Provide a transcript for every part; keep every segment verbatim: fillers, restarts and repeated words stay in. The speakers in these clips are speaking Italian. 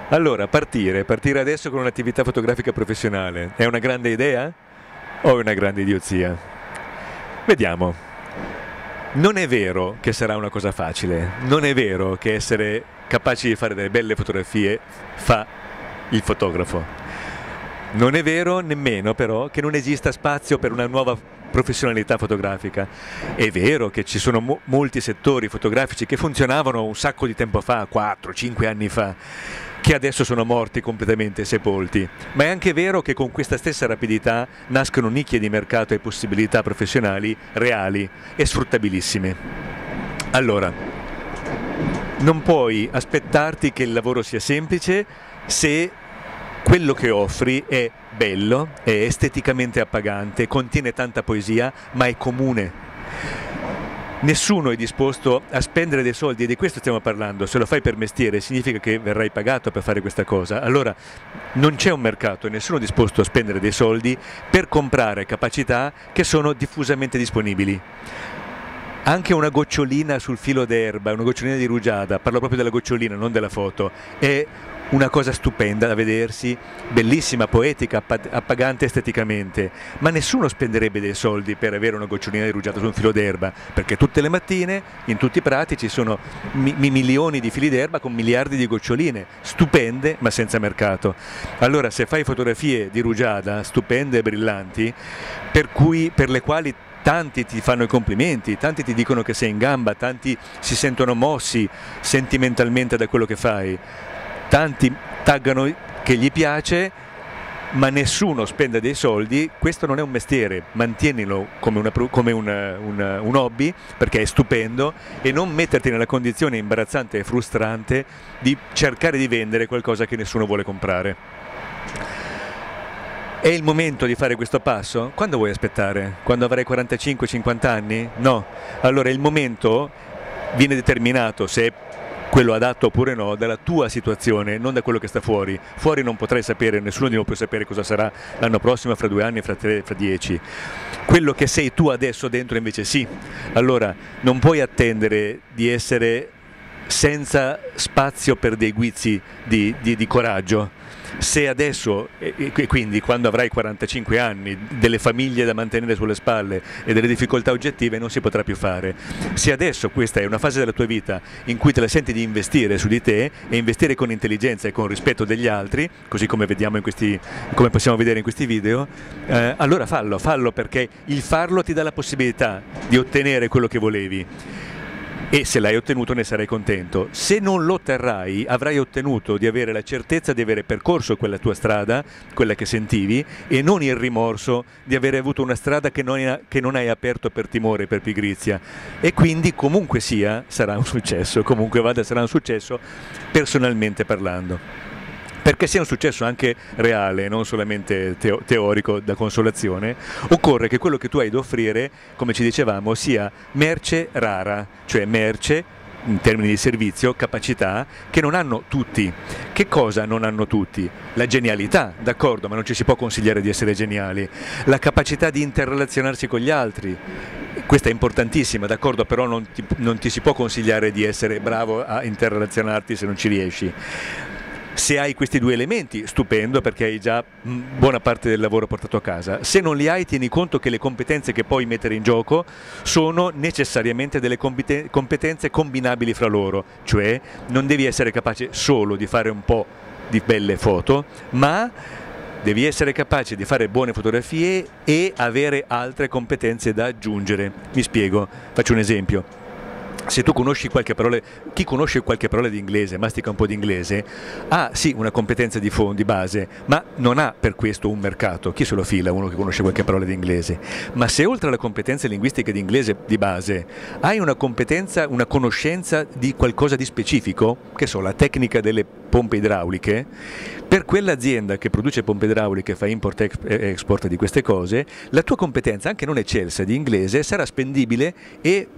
Allora, partire, partire adesso con un'attività fotografica professionale, è una grande idea o è una grande idiozia? Vediamo. Non è vero che sarà una cosa facile, non è vero che essere capaci di fare delle belle fotografie fa il fotografo. Non è vero nemmeno però che non esista spazio per una nuova professionalità fotografica. È vero che ci sono mo molti settori fotografici che funzionavano un sacco di tempo fa, quattro cinque anni fa, che adesso sono morti completamente sepolti, ma è anche vero che con questa stessa rapidità nascono nicchie di mercato e possibilità professionali reali e sfruttabilissime. Allora, non puoi aspettarti che il lavoro sia semplice se quello che offri è bello, è esteticamente appagante, contiene tanta poesia, ma è comune. Nessuno è disposto a spendere dei soldi, e di questo stiamo parlando. Se lo fai per mestiere significa che verrai pagato per fare questa cosa. Allora non c'è un mercato, nessuno è disposto a spendere dei soldi per comprare capacità che sono diffusamente disponibili. Anche una gocciolina sul filo d'erba, una gocciolina di rugiada, parlo proprio della gocciolina, non della foto, è una cosa stupenda da vedersi, bellissima, poetica, appagante esteticamente, ma nessuno spenderebbe dei soldi per avere una gocciolina di rugiada su un filo d'erba, perché tutte le mattine in tutti i prati ci sono mi milioni di fili d'erba con miliardi di goccioline, stupende ma senza mercato. Allora se fai fotografie di rugiada, stupende e brillanti, per, cui, per le quali tanti ti fanno i complimenti, tanti ti dicono che sei in gamba, tanti si sentono mossi sentimentalmente da quello che fai, tanti taggano che gli piace, ma nessuno spende dei soldi, questo non è un mestiere, mantienilo come, una, come una, una, un hobby perché è stupendo, e non metterti nella condizione imbarazzante e frustrante di cercare di vendere qualcosa che nessuno vuole comprare. È il momento di fare questo passo? Quando vuoi aspettare? Quando avrai quarantacinque cinquanta anni? No. Allora il momento viene determinato, se è quello adatto oppure no, dalla tua situazione, non da quello che sta fuori. Fuori non potrai sapere, nessuno di noi può sapere cosa sarà l'anno prossimo, fra due anni, fra tre, fra dieci. Quello che sei tu adesso dentro invece sì. Allora non puoi attendere di essere senza spazio per dei guizzi di, di, di coraggio. Se adesso, e quindi quando avrai quarantacinque anni, delle famiglie da mantenere sulle spalle e delle difficoltà oggettive, non si potrà più fare. Se adesso questa è una fase della tua vita in cui te la senti di investire su di te e investire con intelligenza e con rispetto degli altri, così come vediamo in questi, come possiamo vedere in questi video, eh, allora fallo, fallo perché il farlo ti dà la possibilità di ottenere quello che volevi. E se l'hai ottenuto ne sarai contento. Se non lo otterrai, avrai ottenuto di avere la certezza di avere percorso quella tua strada, quella che sentivi, e non il rimorso di avere avuto una strada che non, è, che non hai aperto per timore, per pigrizia. E quindi comunque sia sarà un successo, comunque vada sarà un successo personalmente parlando. Perché sia un successo anche reale, non solamente teo teorico da consolazione, occorre che quello che tu hai da offrire, come ci dicevamo, sia merce rara, cioè merce in termini di servizio, capacità che non hanno tutti. Che cosa non hanno tutti? La genialità, d'accordo, ma non ci si può consigliare di essere geniali. La capacità di interrelazionarsi con gli altri, questa è importantissima, d'accordo, però non ti, non ti si può consigliare di essere bravo a interrelazionarti se non ci riesci. Se hai questi due elementi, stupendo, perché hai già buona parte del lavoro portato a casa. Se non li hai, tieni conto che le competenze che puoi mettere in gioco sono necessariamente delle competenze combinabili fra loro, cioè non devi essere capace solo di fare un po' di belle foto, ma devi essere capace di fare buone fotografie e avere altre competenze da aggiungere. Mi spiego, faccio un esempio. Se tu conosci qualche parola, chi conosce qualche parola di inglese, mastica un po' di inglese, ha sì una competenza di fondo, di base, ma non ha per questo un mercato. Chi se lo fila uno che conosce qualche parola di inglese? Ma se oltre alle competenze linguistiche di inglese di base hai una competenza, una conoscenza di qualcosa di specifico, che so, la tecnica delle pompe idrauliche, per quell'azienda che produce pompe idrauliche, fa import e export di queste cose, la tua competenza, anche non eccelsa, di inglese sarà spendibile e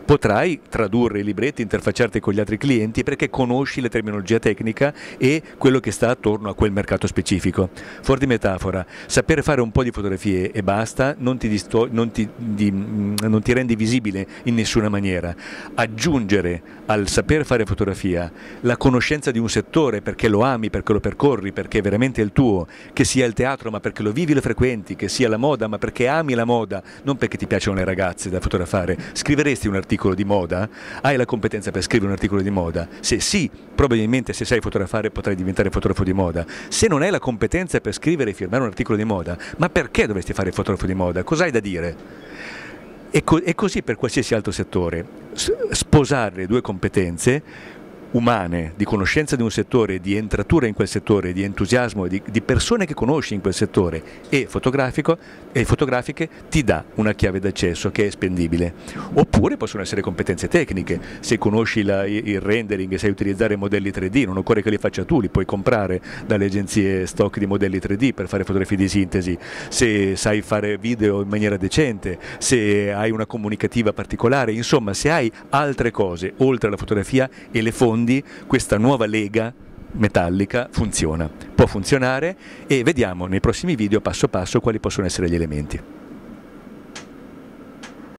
potrai tradurre i libretti, interfacciarti con gli altri clienti perché conosci la terminologia tecnica e quello che sta attorno a quel mercato specifico. Fuori di metafora, sapere fare un po' di fotografie e basta non ti, disto- non ti, di, non ti rendi visibile in nessuna maniera. Aggiungere al saper fare fotografia la conoscenza di un settore perché lo ami, perché lo percorri, perché è veramente il tuo, che sia il teatro ma perché lo vivi e lo frequenti, che sia la moda ma perché ami la moda, non perché ti piacciono le ragazze da fotografare. Scriveresti un articolo di moda? Hai la competenza per scrivere un articolo di moda? Se sì, probabilmente se sai fotografare potrai diventare fotografo di moda. Se non hai la competenza per scrivere e firmare un articolo di moda, ma perché dovresti fare il fotografo di moda? Cosa hai da dire? E, co- e così per qualsiasi altro settore. S- sposare le due competenze umane, di conoscenza di un settore, di entratura in quel settore, di entusiasmo, di, di persone che conosci in quel settore e fotografico e fotografiche ti dà una chiave d'accesso che è spendibile. Oppure possono essere competenze tecniche, se conosci la, il rendering e sai utilizzare modelli tre D, non occorre che li faccia tu, li puoi comprare dalle agenzie stock di modelli tre D per fare fotografie di sintesi, se sai fare video in maniera decente, se hai una comunicativa particolare, insomma se hai altre cose oltre alla fotografia e le fondi, questa nuova lega metallica funziona, può funzionare e vediamo nei prossimi video passo passo quali possono essere gli elementi.